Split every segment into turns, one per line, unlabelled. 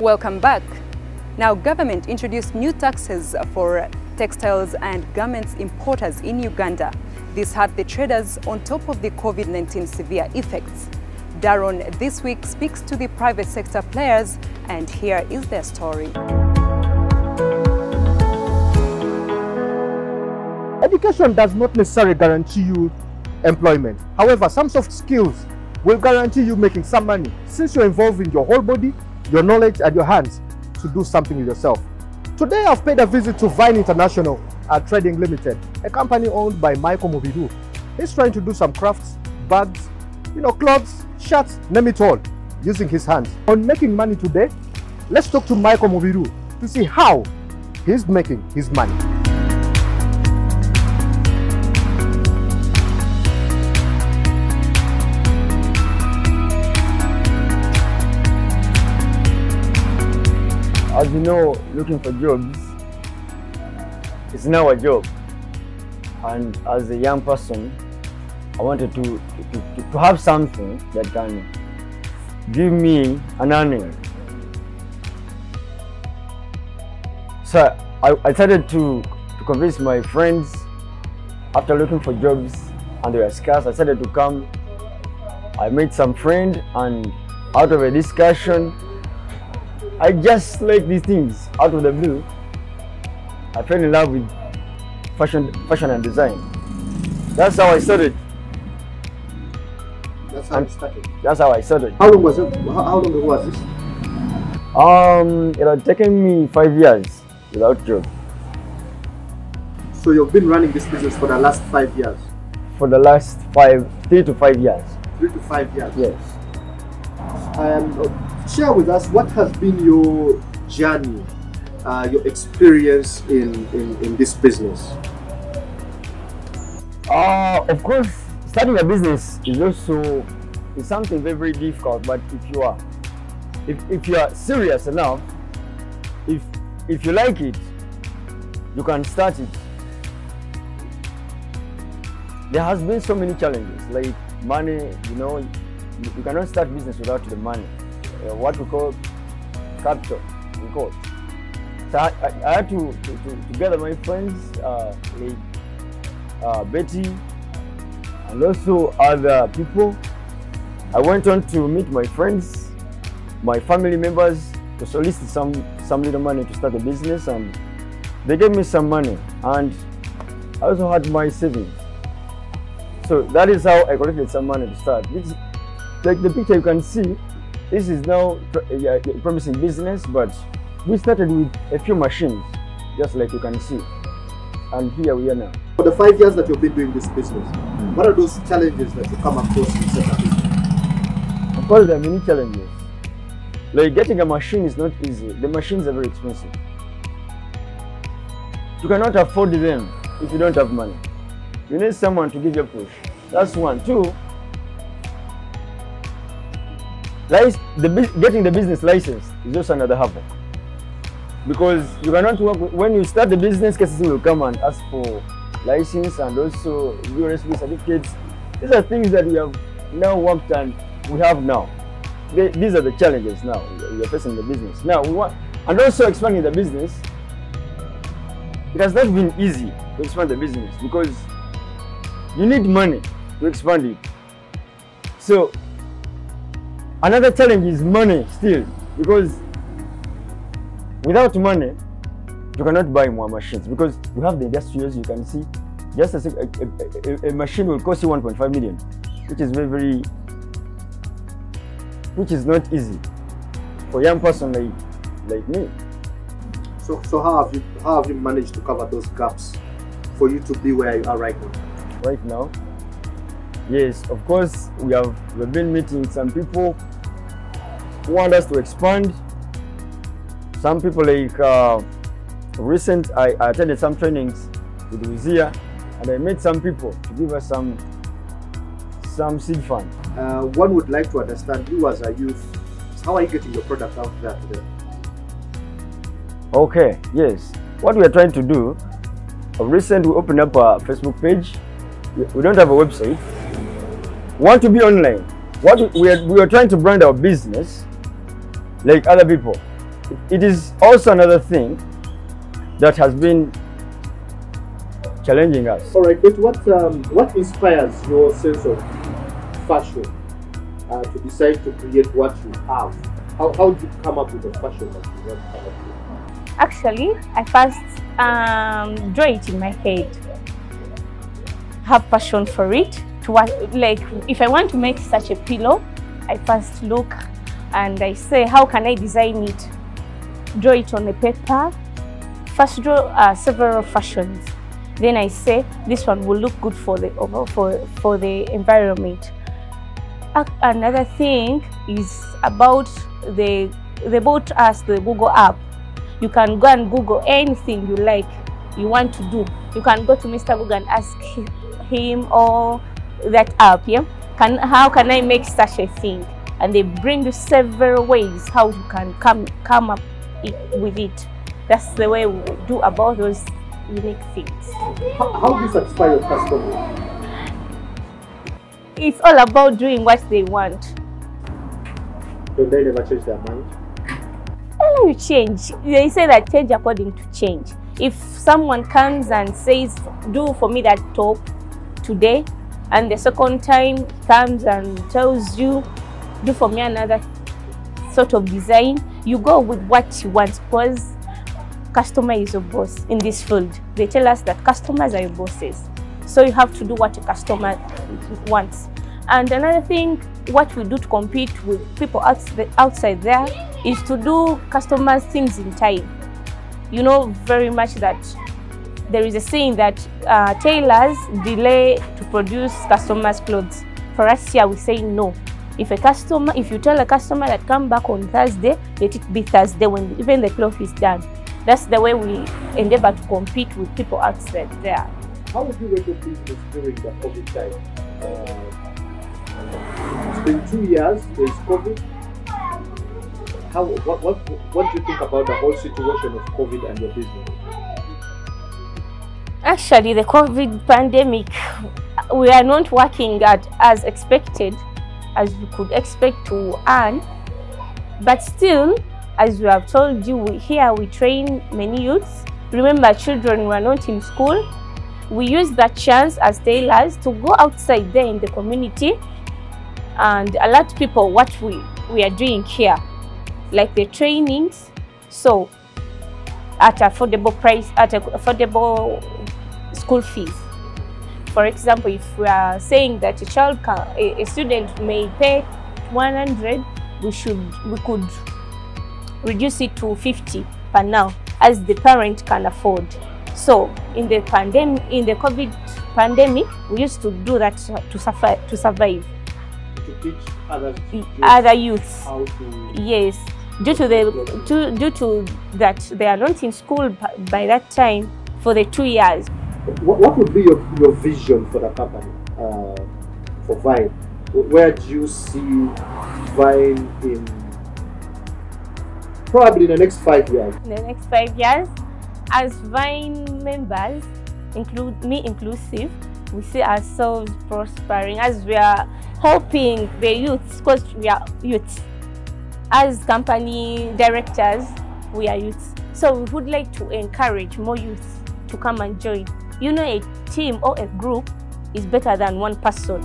Welcome back. Now, government introduced new taxes for textiles and garments importers in Uganda. This hurt the traders on top of the COVID-19 severe effects. Daron this week speaks to the private sector players, and here is their story.
Education does not necessarily guarantee you employment. However, some soft skills will guarantee you making some money since you're involving your whole body, your knowledge and your hands to do something with yourself. Today I've paid a visit to Vine International Trading Limited, a company owned by Michael Mubiru. He's trying to do some crafts, bags, clothes, shirts, name it all, using his hands. On making money today, let's talk to Michael Mubiru to see how he's making his money.
As you know, looking for jobs is now a job, and as a young person, I wanted to have something that can give me an earning. So I started to convince my friends. After looking for jobs and they were scarce, I started to come. I made some friends, and out of a discussion, I just like these things out of the blue. I fell in love with fashion and design. That's how I started.
That's how it started.
That's how I started.
How long was it? How long ago was this?
It had taken me 5 years without job.
So you've been running this business for the last 5 years?
For the last 3 to 5 years.
3 to 5 years?
Yes.
Share with us what has been your journey, your experience in this business.
Of course, starting a business is something very, very difficult. But if you are serious enough, if you like it, you can start it. There has been so many challenges, like money. You cannot start business without the money. What we call capital, in quote. So I had to gather my friends, like Betty, and also other people. I went on to meet my friends, my family members, to solicit some little money to start a business, and they gave me some money, and I also had my savings. So that is how I collected some money to start. Like the picture you can see, this is now a promising business, but we started with a few machines, just like you can see. And here we are now.
For the 5 years that you've been doing this business, what are those challenges that you come across in such a business?
Of course, there are many challenges. Like getting a machine is not easy. The machines are very expensive. You cannot afford them if you don't have money. You need someone to give you a push. That's one. Two, getting the business license is also another hurdle, because you cannot work when you start the business. KCC will come and ask for license and also URSB certificates. These are things that we have now worked and we have now. These are the challenges now we are facing in the business. Now we want, and also expanding the business. It has not been easy to expand the business because you need money to expand it. So another challenge is money still, because without money, you cannot buy more machines, because we have the industries. You can see just a machine will cost you 1.5 million, which is which is not easy for a young person like me.
So how have you managed to cover those gaps for you to be where you are right now?
Right now, yes, of course, we've been meeting some people who want us to expand. Some people like I attended some trainings with Wizia, and I met some people to give us some seed fund.
One would like to understand, you as a youth, how are you getting your product out there today?
Okay, yes. What we are trying to do, recently we opened up a Facebook page. We don't have a website. We want to be online. We are trying to brand our business like other people. it is also another thing that has been challenging us.
All right, but what inspires your sense of fashion to decide to create what you have? How did you come up with the fashion that you want to come up with?
Actually, I first draw it in my head. Have passion for it. Like if I want to make such a pillow, I first look and I say, how can I design it? Draw it on a paper. First draw several fashions. Then I say this one will look good for the environment. Another thing is about they bought us the Google app. You can go and Google anything you like, you want to do. You can go to Mr. Google and ask him or that app, yeah? How can I make such a thing? And they bring you several ways how you can come up with it. That's the way we do about those unique things.
How do you satisfy your customers?
It's all about doing what they want.
Don't they never change their mind?
You change. They say that change according to change. If someone comes and says, do for me that top today, and the second time comes and tells you, do for me another sort of design, you go with what you want, because customer is your boss in this field. They tell us that customers are your bosses. So you have to do what a customer wants. And another thing, what we do to compete with people outside there is to do customers things in time. You know very much that there is a saying that tailors delay to produce customers' clothes. For us here, we say no. If you tell a customer that come back on Thursday, let it be Thursday when even the cloth is done. That's the way we endeavor to compete with people outside there.
How would you rate your business during the COVID time? It's been 2 years, there is COVID. What do you think about the whole situation of COVID and your business?
Actually, the COVID pandemic, we are not working as expected, as we could expect to earn. But still, as we have told you, here we train many youths. Remember, children were not in school. We use that chance as tailors to go outside there in the community and alert people what we are doing here, like the trainings. So at affordable price, at affordable school fees. For example, if we are saying that a student may pay 100, we could reduce it to 50 per now, as the parent can afford. So in the COVID pandemic, we used to do that to survive.
To teach
other youths.
How to...
Yes, due to that they are not in school by that time for the 2 years.
What would be your vision for the company, for Vine? Where do you see Vine in probably in the next 5 years?
In the next 5 years, as Vine members, me inclusive, we see ourselves prospering as we are helping the youths, because we are youths. As company directors, we are youths. So we would like to encourage more youths to come and join. You know, a team or a group is better than one person.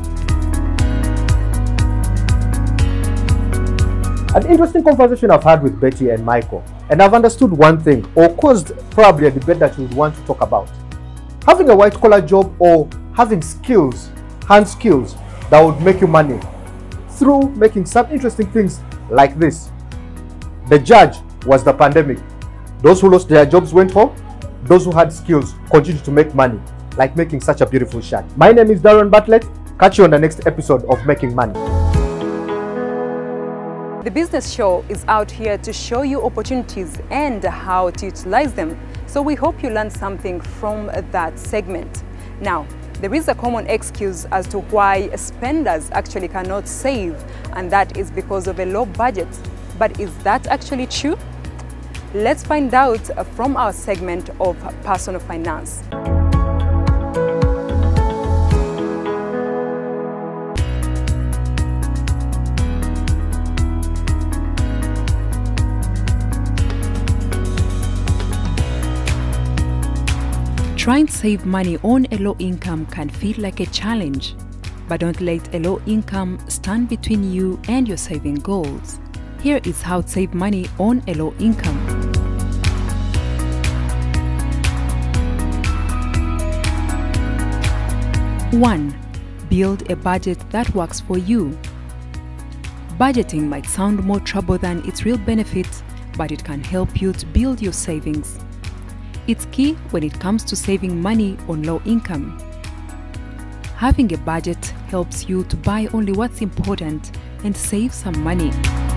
An interesting conversation I've had with Betty and Michael, and I've understood one thing, or caused probably a debate that you would want to talk about. Having a white-collar job or having skills, hand skills, that would make you money through making some interesting things like this. The judge was the pandemic. Those who lost their jobs went home. Those who had skills continued to make money, like making such a beautiful shirt. My name is Darren Bartlett. Catch you on the next episode of Making Money.
The Business Show is out here to show you opportunities and how to utilize them. So we hope you learned something from that segment. Now, there is a common excuse as to why spenders actually cannot save, and that is because of a low budget. But is that actually true? Let's find out from our segment of personal finance. Trying to save money on a low income can feel like a challenge, but don't let a low income stand between you and your saving goals. Here is how to save money on a low income. 1. Build a budget that works for you. Budgeting might sound more trouble than its real benefit, but it can help you to build your savings. It's key when it comes to saving money on low income. Having a budget helps you to buy only what's important and save some money.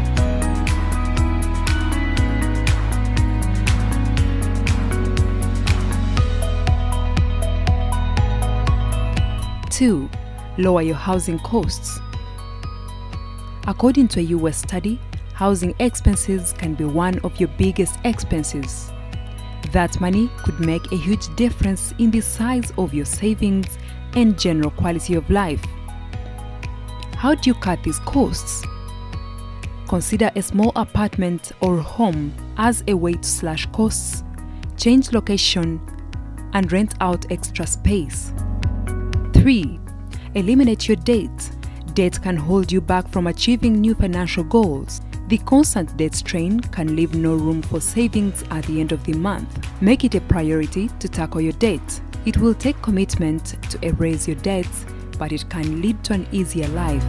2. Lower your housing costs. According to a US study, housing expenses can be one of your biggest expenses. That money could make a huge difference in the size of your savings and general quality of life. How do you cut these costs? Consider a small apartment or home as a way to slash costs, change location, and rent out extra space. 3. Eliminate your debt. Debt can hold you back from achieving new financial goals. The constant debt strain can leave no room for savings at the end of the month. Make it a priority to tackle your debt. It will take commitment to erase your debts, but it can lead to an easier life.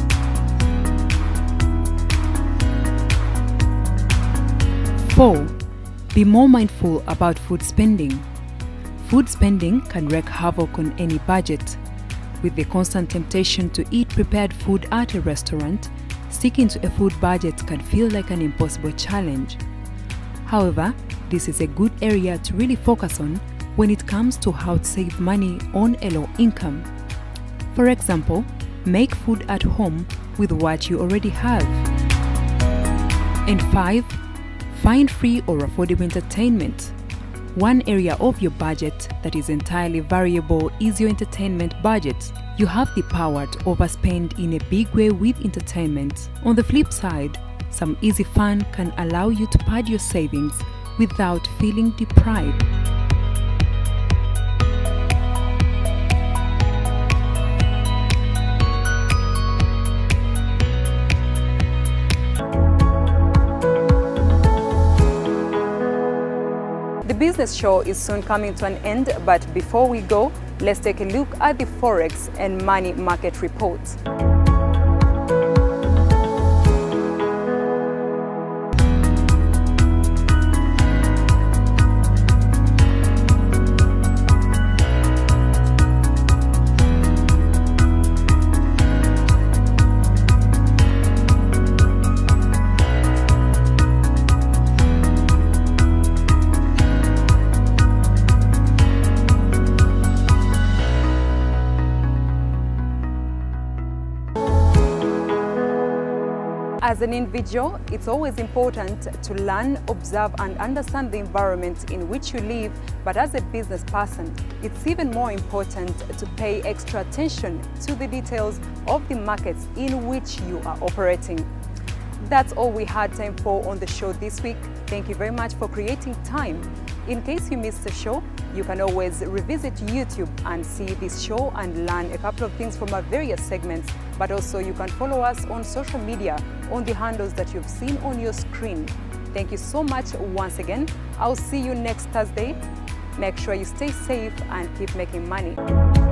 4. Be more mindful about food spending. Food spending can wreak havoc on any budget. With the constant temptation to eat prepared food at a restaurant, sticking to a food budget can feel like an impossible challenge. However, this is a good area to really focus on when it comes to how to save money on a low income. For example, make food at home with what you already have. And 5. Find free or affordable entertainment. One area of your budget that is entirely variable is your entertainment budget. You have the power to overspend in a big way with entertainment. On the flip side, some easy fun can allow you to pad your savings without feeling deprived. The business show is soon coming to an end, but before we go, let's take a look at the Forex and money market report. As an individual, it's always important to learn, observe, and understand the environment in which you live, but as a business person, it's even more important to pay extra attention to the details of the markets in which you are operating. That's all we had time for on the show this week. Thank you very much for creating time. In case you missed the show, you can always revisit YouTube and see this show and learn a couple of things from our various segments, but also you can follow us on social media on the handles that you've seen on your screen. Thank you so much once again. I'll see you next Thursday. Make sure you stay safe and keep making money.